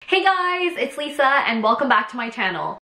Hey guys, it's Lisa and welcome back to my channel.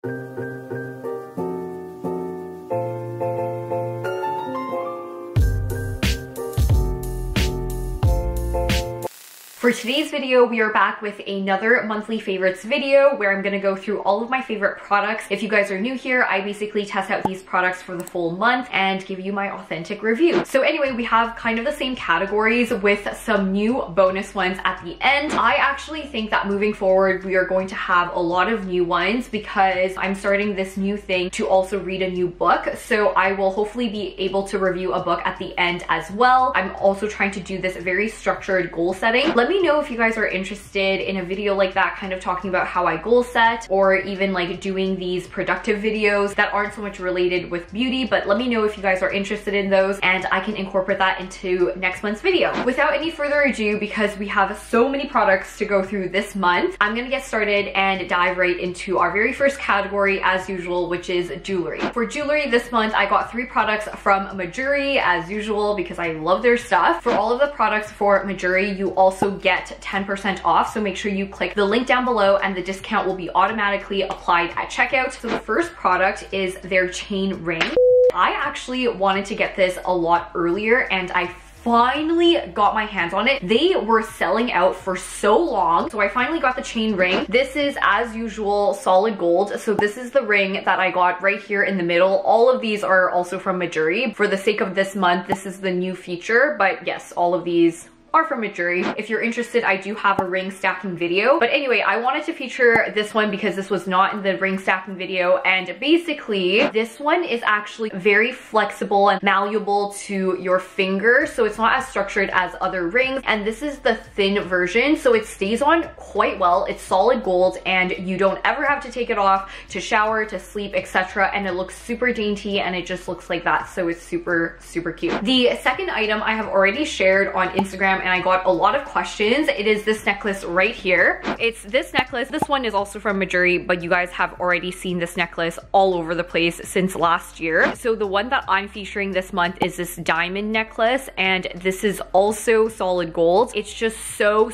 For today's video, we are back with another monthly favorites video where I'm going to go through all of my favorite products. If you guys are new here, I basically test out these products for the full month and give you my authentic review. So anyway, we have kind of the same categories with some new bonus ones at the end. I actually think that moving forward, we are going to have a lot of new ones because I'm starting this new thing to also read a new book. So I will hopefully be able to review a book at the end as well. I'm also trying to do this very structured goal setting. Let me know if you guys are interested in a video like that, kind of talking about how I goal set, or even like doing these productive videos that aren't so much related with beauty, but let me know if you guys are interested in those and I can incorporate that into next month's video. Without any further ado, because we have so many products to go through this month, I'm gonna get started and dive right into our very first category as usual, which is jewelry. For jewelry this month, I got 3 products from Mejuri as usual because I love their stuff. For all of the products for Mejuri, you also get 10% off, so make sure you click the link down below and the discount will be automatically applied at checkout. So the first product is their chain ring. I actually wanted to get this a lot earlier and I finally got my hands on it. They were selling out for so long, so I finally got the chain ring. This is, as usual, solid gold. So this is the ring that I got right here in the middle. All of these are also from Mejuri. For the sake of this month, this is the new feature, but yes, all of these are from Mejuri. If you're interested, I do have a ring stacking video. But anyway, I wanted to feature this one because this was not in the ring stacking video. And basically, this one is actually very flexible and malleable to your finger. So it's not as structured as other rings. And this is the thin version. So it stays on quite well. It's solid gold and you don't ever have to take it off to shower, to sleep, etc. And it looks super dainty and it just looks like that. So it's super, super cute. The second item I have already shared on Instagram and I got a lot of questions. It is this necklace right here. It's this necklace. This one is also from Mejuri, but you guys have already seen this necklace all over the place since last year. So the one that I'm featuring this month is this diamond necklace, and this is also solid gold. It's just so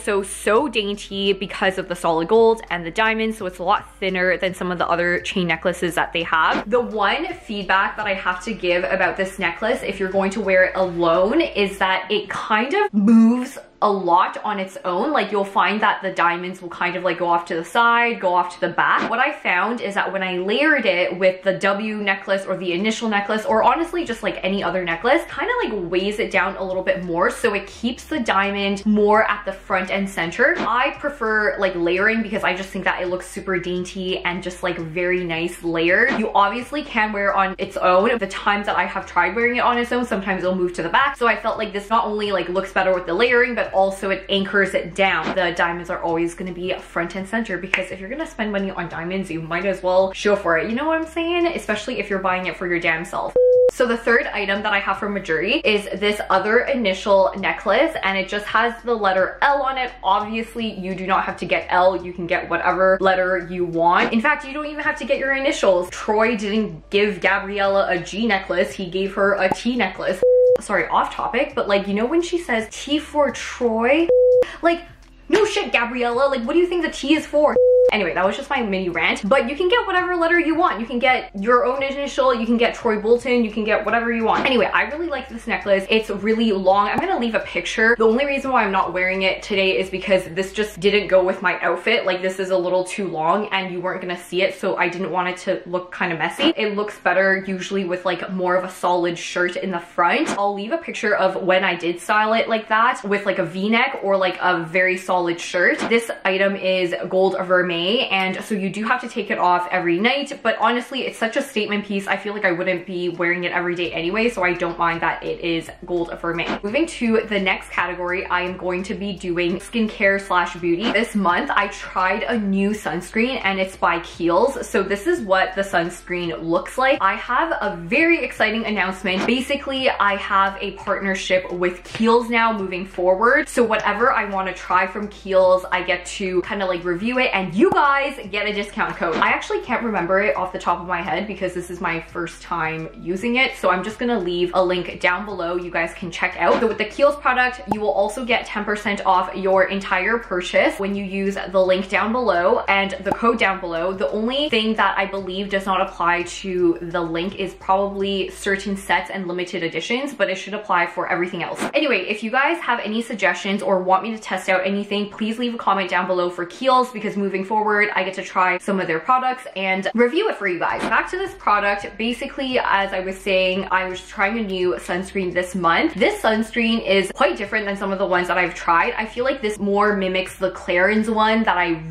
dainty because of the solid gold and the diamonds, so it's a lot thinner than some of the other chain necklaces that they have. The one feedback that I have to give about this necklace, if you're going to wear it alone, is that it kind of moves a lot on its own. Like you'll find that the diamonds will kind of like go off to the side, go off to the back. What I found is that when I layered it with the W necklace or the initial necklace, or honestly just like any other necklace, kind of like weighs it down a little bit more, so it keeps the diamond more at the front and center. I prefer like layering because I just think that it looks super dainty and just like very nice layered. You obviously can wear it on its own. The times that I have tried wearing it on its own, sometimes it'll move to the back. So I felt like this not only like looks better with the layering, but also it anchors it down. The diamonds are always going to be front and center because if you're going to spend money on diamonds, you might as well show for it. You know what I'm saying? Especially if you're buying it for your damn self. So the third item that I have from Mejuri is this other initial necklace, and it just has the letter L on it. Obviously, you do not have to get L. You can get whatever letter you want. In fact, you don't even have to get your initials. Troy didn't give Gabriella a G necklace. He gave her a T necklace. Sorry, off topic, but like, you know when she says T for Troy? Like, no shit, Gabriella. Like, what do you think the T is for? Anyway, that was just my mini rant, but you can get whatever letter you want. You can get your own initial, you can get Troy Bolton, you can get whatever you want. Anyway, I really like this necklace. It's really long. I'm gonna leave a picture. The only reason why I'm not wearing it today is because this just didn't go with my outfit. Like, this is a little too long and you weren't gonna see it, so I didn't want it to look kind of messy. It looks better usually with like more of a solid shirt in the front. I'll leave a picture of when I did style it like that with like a V-neck or like a very solid shirt. This item is gold vermeil, and so you do have to take it off every night, but honestly it's such a statement piece. I feel like I wouldn't be wearing it every day anyway, so I don't mind that it is gold vermeil. Moving to the next category, I am going to be doing skincare slash beauty. This month I tried a new sunscreen and it's by Kiehl's. So this is what the sunscreen looks like. I have a very exciting announcement. Basically, I have a partnership with Kiehl's now moving forward, so whatever I want to try from Kiehl's, I get to kind of like review it and you guys get a discount code. I actually can't remember it off the top of my head because this is my first time using it, so I'm just gonna leave a link down below you guys can check out. So with the Kiehl's product, you will also get 10% off your entire purchase when you use the link down below and the code down below. The only thing that I believe does not apply to the link is probably certain sets and limited editions, but it should apply for everything else. Anyway, if you guys have any suggestions or want me to test out anything, please leave a comment down below for Kiehl's, because moving forward, I get to try some of their products and review it for you guys. Back to this product, basically, as I was saying, I was trying a new sunscreen this month. This sunscreen is quite different than some of the ones that I've tried. I feel like this more mimics the Clarins one that I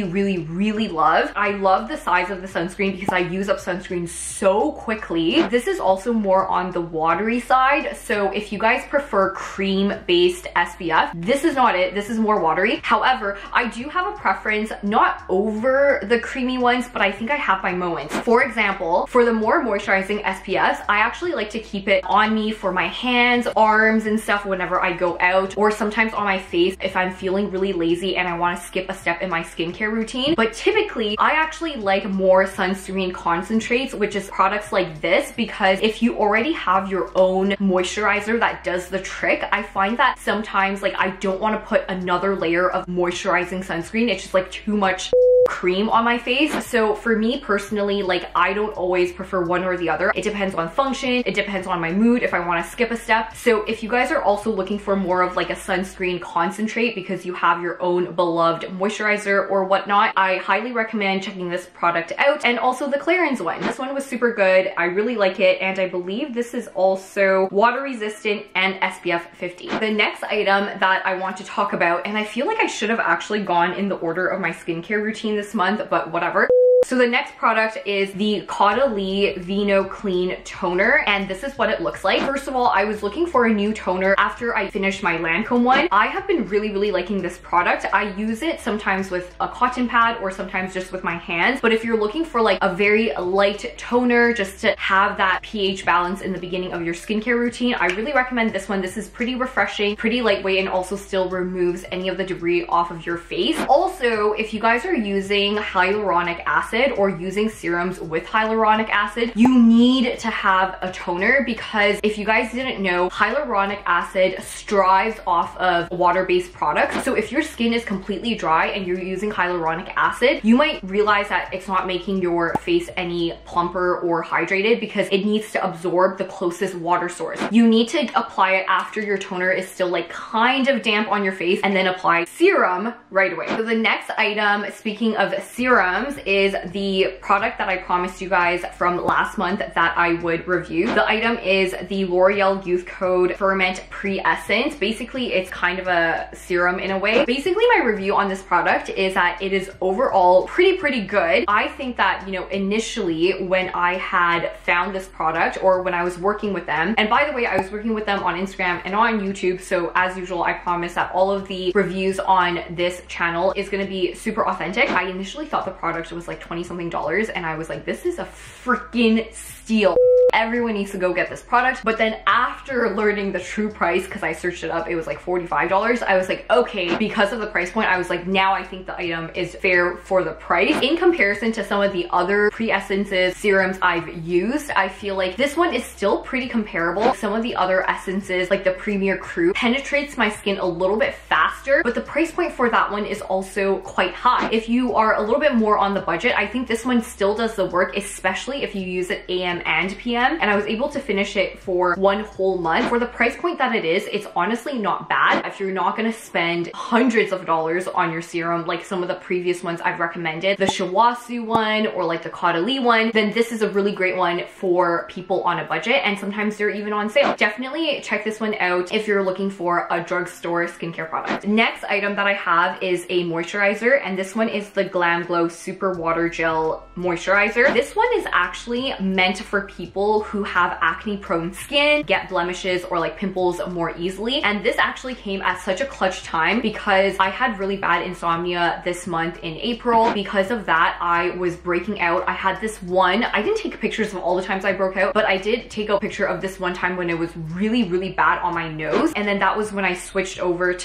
really love. I love the size of the sunscreen because I use up sunscreen so quickly. This is also more on the watery side, so if you guys prefer cream-based SPF, this is not it. This is more watery. However, I do have a preference, not over the creamy ones, but I think I have my moments. For example, for the more moisturizing SPFs, I actually like to keep it on me for my hands, arms, and stuff whenever I go out, or sometimes on my face if I'm feeling really lazy and I want to skip a step in my skincare routine. But typically, I actually like more sunscreen concentrates, which is products like this, because if you already have your own moisturizer that does the trick, I find that sometimes like I don't want to put another layer of moisturizing sunscreen. It's just like too much cream on my face. So for me personally, like I don't always prefer one or the other. It depends on function, it depends on my mood, if I want to skip a step. So if you guys are also looking for more of like a sunscreen concentrate because you have your own beloved moisturizer or whatnot, I highly recommend checking this product out. And also the Clarins one. This one was super good. I really like it, and I believe this is also water resistant and SPF 50. The next item that I want to talk about, and I feel like I should have actually gone in the order of my skincare routine this month, but whatever. So the next product is the Caudalie Vino Clean Toner, and this is what it looks like. First of all, I was looking for a new toner after I finished my Lancome one. I have been really liking this product. I use it sometimes with a cotton pad or sometimes just with my hands, but if you're looking for like a very light toner just to have that pH balance in the beginning of your skincare routine, I really recommend this one. This is pretty refreshing, pretty lightweight, and also still removes any of the debris off of your face. Also, if you guys are using hyaluronic acid or using serums with hyaluronic acid, you need to have a toner, because if you guys didn't know, hyaluronic acid strives off of water-based products. So if your skin is completely dry and you're using hyaluronic acid, you might realize that it's not making your face any plumper or hydrated because it needs to absorb the closest water source. You need to apply it after your toner is still like kind of damp on your face, and then apply serum right away. So the next item, speaking of serums, is the product that I promised you guys from last month that I would review. The item is the L'Oreal Youth Code Ferment Pre-Essence. Basically, it's kind of a serum in a way. Basically, my review on this product is that it is overall pretty good. I think that, you know, initially when I had found this product, or when I was working with them, and by the way, I was working with them on Instagram and on YouTube, so as usual, I promise that all of the reviews on this channel is going to be super authentic. I initially thought the product was like $20-something, and I was like, this is a freaking steal. Everyone needs to go get this product. But then after learning the true price, because I searched it up, it was like $45. I was like, okay, because of the price point, I was like, now I think the item is fair for the price. In comparison to some of the other pre-essences serums I've used, I feel like this one is still pretty comparable. Some of the other essences, like the Premier Crew, penetrates my skin a little bit faster, but the price point for that one is also quite high. If you are a little bit more on the budget, I think this one still does the work, especially if you use it AM and PM. And I was able to finish it for one whole month. For the price point that it is, it's honestly not bad. If you're not gonna spend hundreds of dollars on your serum like some of the previous ones I've recommended, the Shiwasu one or like the Caudalie one, then this is a really great one for people on a budget, and sometimes they're even on sale. Definitely check this one out if you're looking for a drugstore skincare product. Next item that I have is a moisturizer, and this one is the Glam Glow Super Water Gel Moisturizer. This one is actually meant for people who have acne prone skin, get blemishes or like pimples more easily. And this actually came at such a clutch time because I had really bad insomnia this month in April. Because of that, I was breaking out. I had this one, I didn't take pictures of all the times I broke out, but I did take a picture of this one time when it was really bad on my nose. And then that was when I switched over to this one.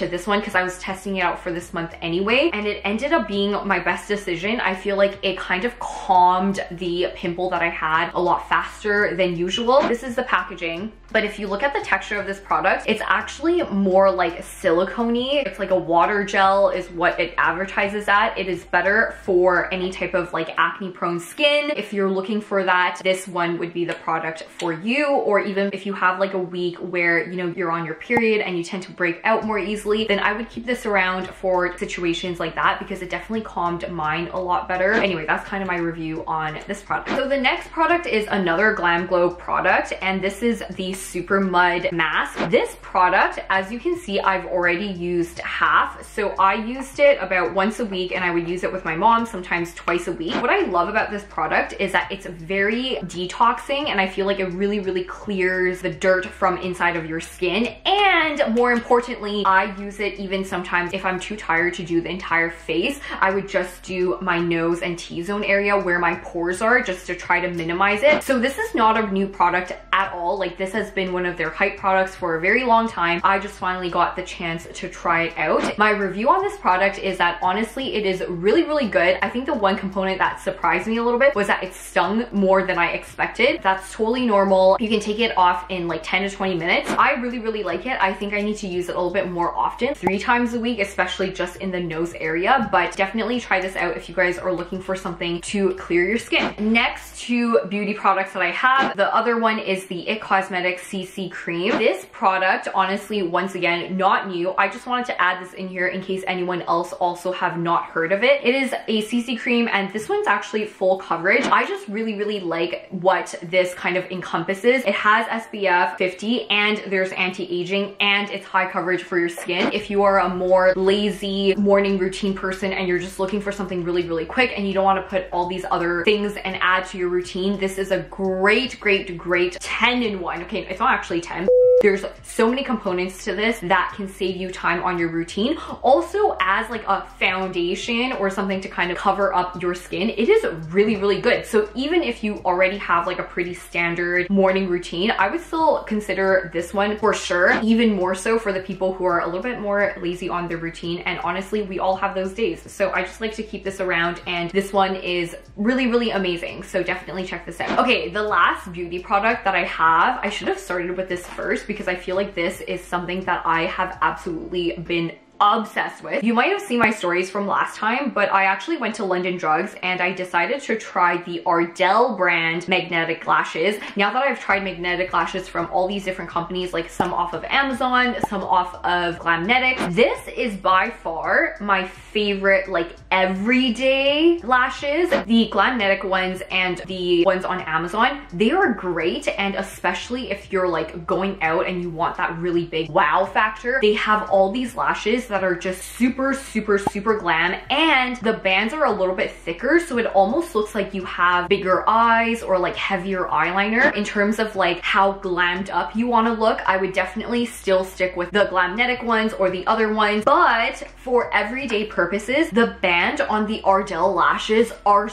because I was testing it out for this month anyway, and it ended up being my best decision. I feel like it kind of calmed the pimple that I had a lot faster than usual. This is the packaging, but if you look at the texture of this product, it's actually more like silicone-y. It's like a water gel is what it advertises at. It is better for any type of like acne prone skin. If you're looking for that, this one would be the product for you. Or even if you have like a week where, you know, you're on your period and you tend to break out more easily, then I would keep this around for situations like that because it definitely calmed mine a lot better. Anyway, that's kind of my review on this product. So the next product is another Glam Glow product, and this is the Super Mud Mask. This product, as you can see, I've already used half. So I used it about once a week, and I would use it with my mom sometimes twice a week. What I love about this product is that it's very detoxing, and I feel like it really, really clears the dirt from inside of your skin. And more importantly, I use it even sometimes if I'm too tired to do the entire face. I would just do my nose and T-zone area where my pores are, just to try to minimize it. So this is not a new product at all. Like, this has been one of their hype products for a very long time. I just finally got the chance to try it out. My review on this product is that honestly, it is really, really good. I think the one component that surprised me a little bit was that it stung more than I expected. That's totally normal. You can take it off in like 10 to 20 minutes. I really, really like it. I think I need to use it a little bit more often, 3 times a week, especially just in the nose area, but definitely try this out if you guys are looking for something to clear your skin. Next to beauty products that I have, the other one is the IT Cosmetics CC Cream. This product, honestly, once again, not new. I just wanted to add this in here in case anyone else also have not heard of it. It is a CC cream, and this one's actually full coverage. I just really, really like what this kind of encompasses. It has SPF 50, and there's anti-aging, and it's high coverage for your skin. If you are a more lazy morning routine person and you're just looking for something really, really quick and you don't want to put all these other things and add to your routine, this is a great, great, great 10-in-1. Okay, it's not actually 10. There's so many components to this that can save you time on your routine. Also, as like a foundation or something to kind of cover up your skin, it is really, really good. So even if you already have like a pretty standard morning routine, I would still consider this one for sure. Even more so for the people who are a little bit more lazy on their routine. And honestly, we all have those days. So I just like to keep this around, and this one is really, really amazing. So definitely check this out. Okay, the last beauty product that I have, I should have started with this first because I feel like this is something that I have absolutely been obsessed with. You might have seen my stories from last time, but I actually went to London Drugs and I decided to try the Ardell brand magnetic lashes. Now that I've tried magnetic lashes from all these different companies, like some off of Amazon, some off of Glamnetics, this is by far my favorite like everyday lashes. The Glamnetic ones and the ones on Amazon, they are great, and especially if you're like going out and you want that really big wow factor, they have all these lashes that are just super, super, super glam, and the bands are a little bit thicker, so it almost looks like you have bigger eyes or like heavier eyeliner. In terms of like how glammed up you want to look, I would definitely still stick with the Glamnetic ones or the other ones, but for everyday purposes, the band on the Ardell lashes are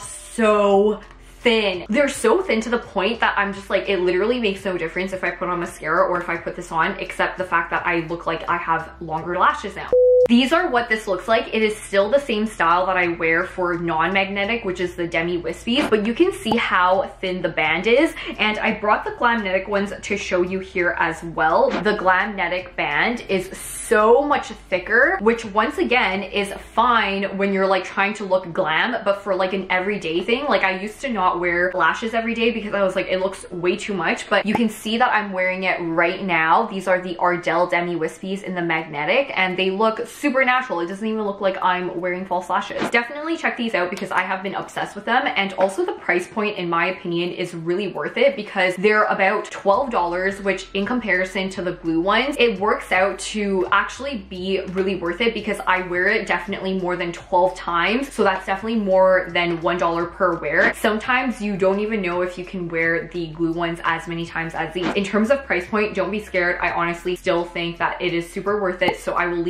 so thin. They're so thin to the point that I'm just like, it literally makes no difference if I put on mascara or if I put this on, except the fact that I look like I have longer lashes now. These are what this looks like. It is still the same style that I wear for non-magnetic, which is the Demi Wispies, but you can see how thin the band is. And I brought the Glamnetic ones to show you here as well. The Glamnetic band is so much thicker, which once again is fine when you're like trying to look glam, but for like an everyday thing, like I used to not wear lashes every day because I was like, it looks way too much, but you can see that I'm wearing it right now. These are the Ardell Demi Wispies in the magnetic, and they look super natural. It doesn't even look like I'm wearing false lashes. Definitely check these out because I have been obsessed with them, and also the price point in my opinion is really worth it because they're about $12, which in comparison to the blue ones, it works out to actually be really worth it because I wear it definitely more than 12 times. So that's definitely more than $1 per wear. Sometimes you don't even know if you can wear the glue ones as many times as these. In terms of price point, don't be scared. I honestly still think that it is super worth it. So I will leave some links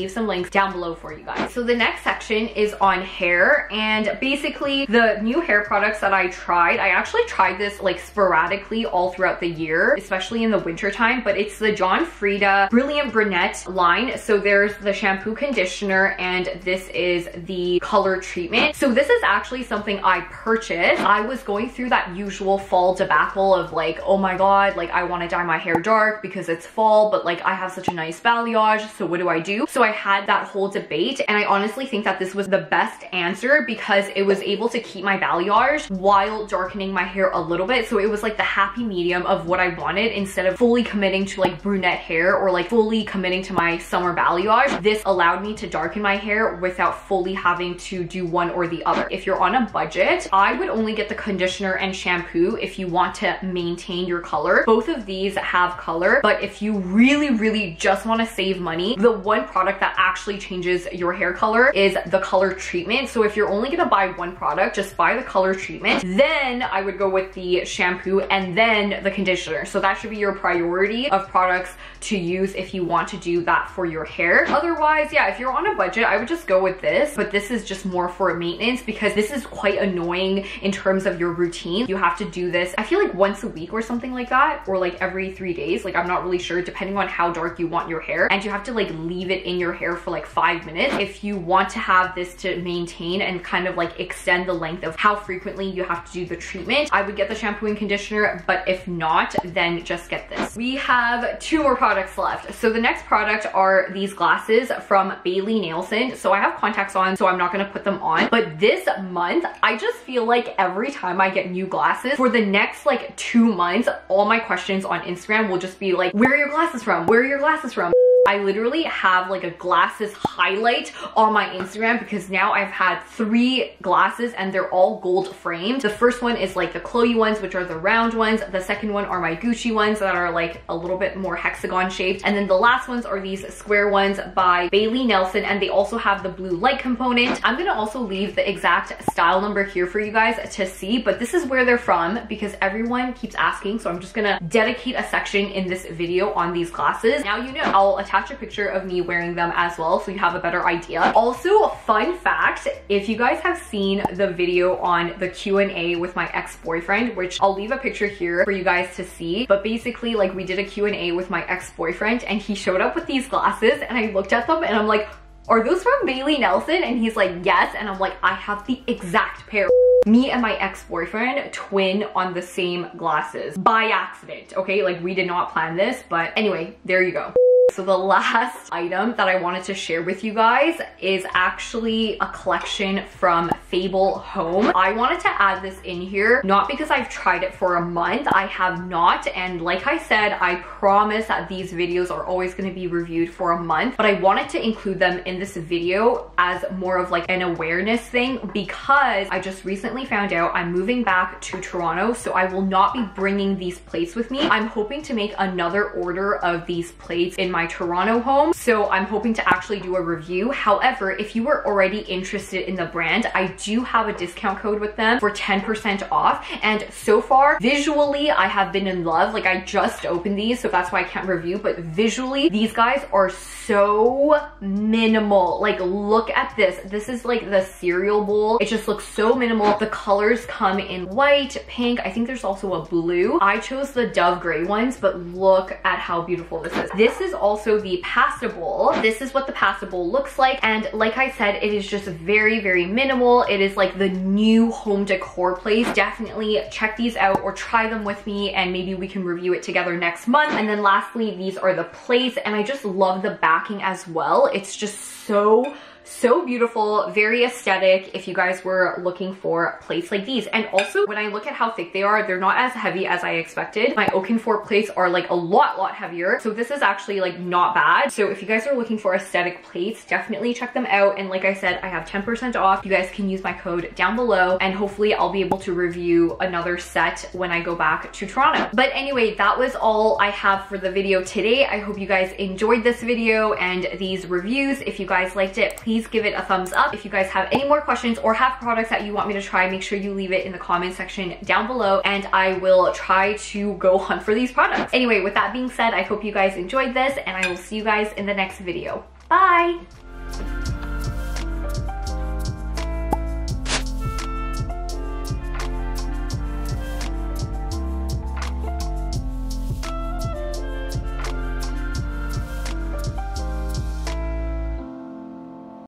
down below for you guys. So the next section is on hair, and basically the new hair products that I tried, I actually tried this like sporadically all throughout the year, especially in the winter time, but it's the John Frieda Brilliant Brunette line. So there's the shampoo, conditioner, and this is the color treatment. So this is actually something I purchased. I was going through that usual fall debacle of like, oh my god, like I want to dye my hair dark because it's fall, but like I have such a nice balayage, so what do I do? So I had that whole debate, and I honestly think that this was the best answer because it was able to keep my balayage while darkening my hair a little bit. So it was like the happy medium of what I wanted instead of fully committing to like brunette hair or like fully committing to my summer balayage. This allowed me to darken my hair without fully having to do one or the other. If you're on a budget, I would only get the conditioner and shampoo if you want to maintain your color. Both of these have color, but if you really just want to save money, the one product that actually changes your hair color is the color treatment. So if you're only gonna buy one product, just buy the color treatment. Then I would go with the shampoo and then the conditioner. So that should be your priority of products to use if you want to do that for your hair. Otherwise, yeah, if you're on a budget, I would just go with this, but this is just more for maintenance because this is quite annoying in terms of your routine. You have to do this, I feel like once a week or something like that, or like every 3 days. Like I'm not really sure, depending on how dark you want your hair, and you have to like leave it in your hair for like 5 minutes if you want to have this to maintain and kind of like extend the length of how frequently you have to do the treatment. I would get the shampoo and conditioner, but if not, then just get this. We have 2 more products left. So the next product are these glasses from Bailey Nailson. So I have contacts on, so I'm not gonna put them on, but this month I just feel like every time I get new glasses for the next like 2 months, all my questions on Instagram will just be like, where are your glasses from? Where are your glasses from? I literally have like a glasses highlight on my Instagram because now I've had 3 glasses and they're all gold framed. The first one is like the Chloe ones, which are the round ones. The second one are my Gucci ones that are like a little bit more hexagon shaped. And then the last ones are these square ones by Bailey Nailson, and they also have the blue light component. I'm gonna also leave the exact style number here for you guys to see, but this is where they're from because everyone keeps asking. So I'm just gonna dedicate a section in this video on these glasses. Now you know. I'll attach a picture of me wearing them as well so you have a better idea. Also, fun fact, if you guys have seen the video on the Q&A with my ex-boyfriend, which I'll leave a picture here for you guys to see, but basically like we did a Q&A with my ex-boyfriend and he showed up with these glasses and I looked at them and I'm like, are those from Bailey Nailson? And he's like, yes. And I'm like, I have the exact pair. Me and my ex-boyfriend twin on the same glasses by accident, okay? Like we did not plan this, but anyway, there you go. So the last item that I wanted to share with you guys is actually a collection from Fable Home. I wanted to add this in here, not because I've tried it for a month. I have not. And like I said, I promise that these videos are always going to be reviewed for a month, but I wanted to include them in this video as more of like an awareness thing because I just recently found out I'm moving back to Toronto, so I will not be bringing these plates with me. I'm hoping to make another order of these plates in my Toronto home, so I'm hoping to actually do a review. However, if you were already interested in the brand, I do have a discount code with them for 10% off, and so far visually I have been in love. Like I just opened these, so that's why I can't review, but visually these guys are so minimal. Like look at this. This is like the cereal bowl. It just looks so minimal. The colors come in white, pink, I think there's also a blue. I chose the Dove gray ones, but look at how beautiful this is. This is also the pasta bowl. This is what the pasta bowl looks like, and like I said, it is just very minimal. It is like the new home decor place. Definitely check these out or try them with me and maybe we can review it together next month. And then lastly, these are the plates, and I just love the backing as well. It's just so beautiful, very aesthetic if you guys were looking for plates like these. And also when I look at how thick they are, they're not as heavy as I expected. My Oakenfort plates are like a lot heavier, so this is actually like not bad. So if you guys are looking for aesthetic plates, definitely check them out. And like I said, I have 10% off. You guys can use my code down below, and hopefully I'll be able to review another set when I go back to Toronto. But anyway, that was all I have for the video today. I hope you guys enjoyed this video and these reviews. If you guys liked it, please give it a thumbs up. If you guys have any more questions or have products that you want me to try, make sure you leave it in the comment section down below and I will try to go hunt for these products. Anyway, with that being said, I hope you guys enjoyed this and I will see you guys in the next video. Bye!